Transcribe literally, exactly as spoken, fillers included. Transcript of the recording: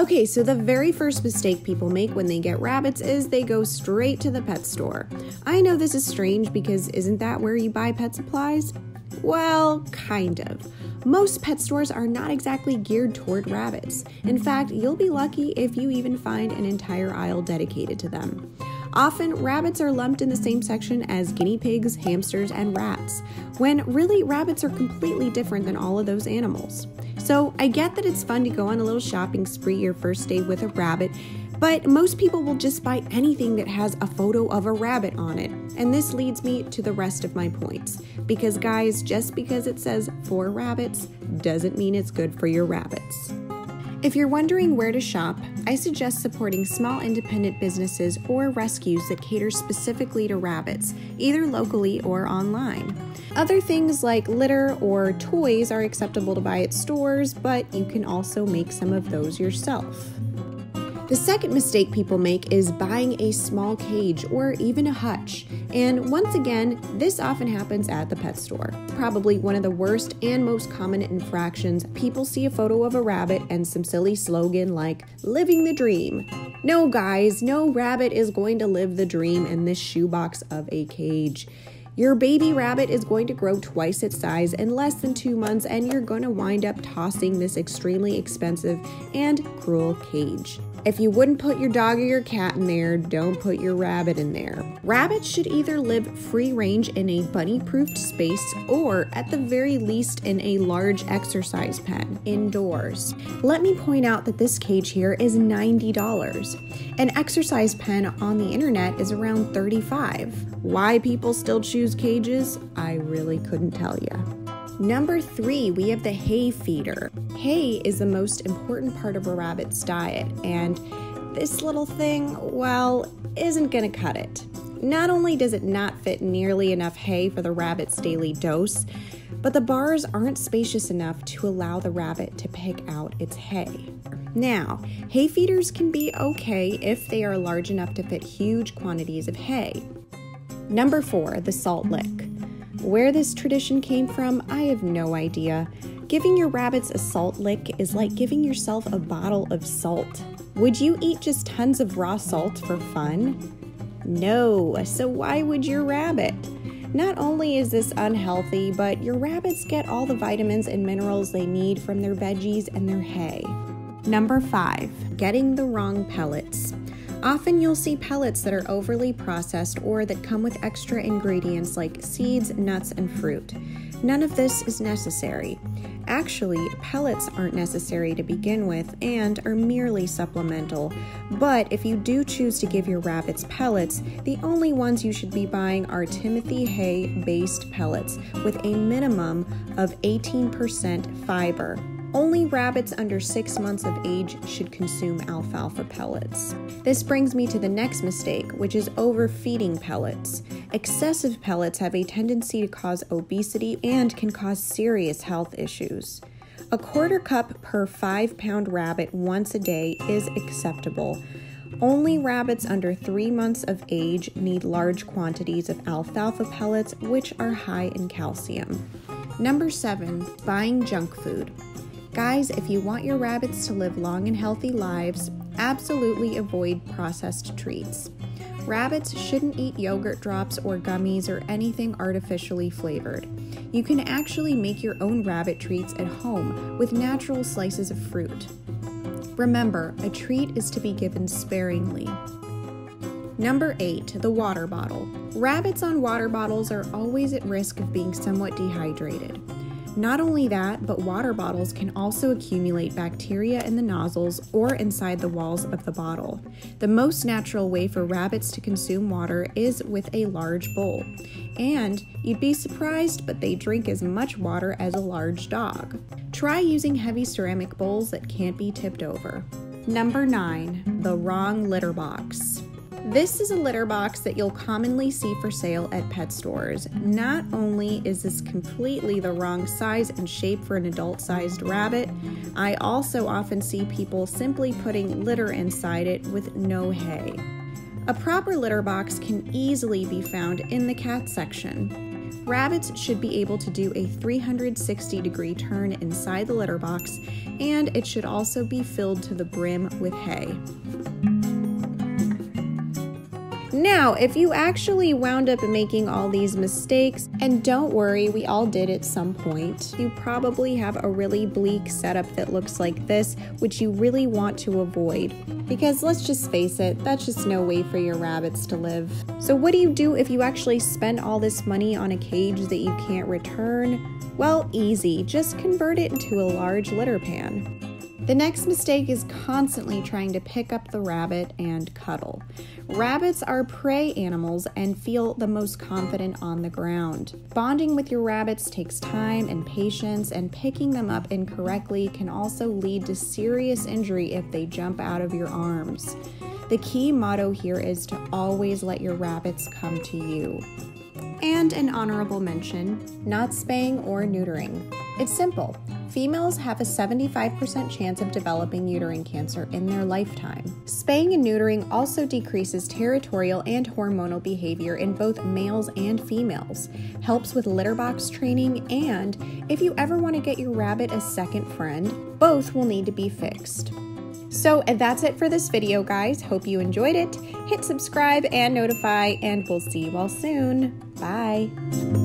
Okay, so the very first mistake people make when they get rabbits is they go straight to the pet store. I know this is strange because isn't that where you buy pet supplies? Well, kind of. Most pet stores are not exactly geared toward rabbits. In fact, you'll be lucky if you even find an entire aisle dedicated to them. Often, rabbits are lumped in the same section as guinea pigs, hamsters, and rats, when really rabbits are completely different than all of those animals. So I get that it's fun to go on a little shopping spree your first day with a rabbit, but most people will just buy anything that has a photo of a rabbit on it. And this leads me to the rest of my points. Because guys, just because it says for rabbits doesn't mean it's good for your rabbits. If you're wondering where to shop, I suggest supporting small independent businesses or rescues that cater specifically to rabbits, either locally or online. Other things like litter or toys are acceptable to buy at stores, but you can also make some of those yourself. The second mistake people make is buying a small cage or even a hutch. And once again, this often happens at the pet store. Probably one of the worst and most common infractions. People see a photo of a rabbit and some silly slogan like, living the dream. No guys, no rabbit is going to live the dream in this shoebox of a cage. Your baby rabbit is going to grow twice its size in less than two months and you're going to wind up tossing this extremely expensive and cruel cage. If you wouldn't put your dog or your cat in there, don't put your rabbit in there. Rabbits should either live free range in a bunny-proofed space or at the very least in a large exercise pen indoors. Let me point out that this cage here is ninety dollars. An exercise pen on the internet is around thirty-five dollars. Why people still choose cages? I really couldn't tell you. Number three, we have the hay feeder. Hay is the most important part of a rabbit's diet, and this little thing, well, isn't gonna cut it. Not only does it not fit nearly enough hay for the rabbit's daily dose, but the bars aren't spacious enough to allow the rabbit to pick out its hay. Now, hay feeders can be okay if they are large enough to fit huge quantities of hay. Number four, the salt lick. Where this tradition came from, I have no idea. Giving your rabbits a salt lick is like giving yourself a bottle of salt. Would you eat just tons of raw salt for fun? No, so why would your rabbit? Not only is this unhealthy, but your rabbits get all the vitamins and minerals they need from their veggies and their hay. Number five, getting the wrong pellets. Often you'll see pellets that are overly processed or that come with extra ingredients like seeds, nuts, and fruit. None of this is necessary. Actually, pellets aren't necessary to begin with and are merely supplemental. But if you do choose to give your rabbits pellets, the only ones you should be buying are Timothy Hay-based pellets with a minimum of eighteen percent fiber. Only rabbits under six months of age should consume alfalfa pellets. This brings me to the next mistake, which is overfeeding pellets. Excessive pellets have a tendency to cause obesity and can cause serious health issues. A quarter cup per five pound rabbit once a day is acceptable. Only rabbits under three months of age need large quantities of alfalfa pellets, which are high in calcium. Number seven, buying junk food. Guys, if you want your rabbits to live long and healthy lives, absolutely avoid processed treats. Rabbits shouldn't eat yogurt drops or gummies or anything artificially flavored. You can actually make your own rabbit treats at home with natural slices of fruit. Remember, a treat is to be given sparingly. Number eight, the water bottle. Rabbits on water bottles are always at risk of being somewhat dehydrated. Not only that, but water bottles can also accumulate bacteria in the nozzles or inside the walls of the bottle. The most natural way for rabbits to consume water is with a large bowl. And you'd be surprised, but they drink as much water as a large dog. Try using heavy ceramic bowls that can't be tipped over. Number nine, the wrong litter box. This is a litter box that you'll commonly see for sale at pet stores. Not only is this completely the wrong size and shape for an adult-sized rabbit, I also often see people simply putting litter inside it with no hay. A proper litter box can easily be found in the cat section. Rabbits should be able to do a three hundred sixty degree turn inside the litter box, and it should also be filled to the brim with hay. Now, if you actually wound up making all these mistakes, and don't worry, we all did at some point, you probably have a really bleak setup that looks like this, which you really want to avoid. Because let's just face it, that's just no way for your rabbits to live. So what do you do if you actually spend all this money on a cage that you can't return? Well, easy, just convert it into a large litter pan. The next mistake is constantly trying to pick up the rabbit and cuddle. Rabbits are prey animals and feel the most confident on the ground. Bonding with your rabbits takes time and patience, and picking them up incorrectly can also lead to serious injury if they jump out of your arms. The key motto here is to always let your rabbits come to you. And an honorable mention, not spaying or neutering. It's simple. Females have a seventy-five percent chance of developing uterine cancer in their lifetime. Spaying and neutering also decreases territorial and hormonal behavior in both males and females, helps with litter box training, and if you ever want to get your rabbit a second friend, both will need to be fixed. So that's it for this video, guys. Hope you enjoyed it. Hit subscribe and notify, and we'll see you all soon. Bye.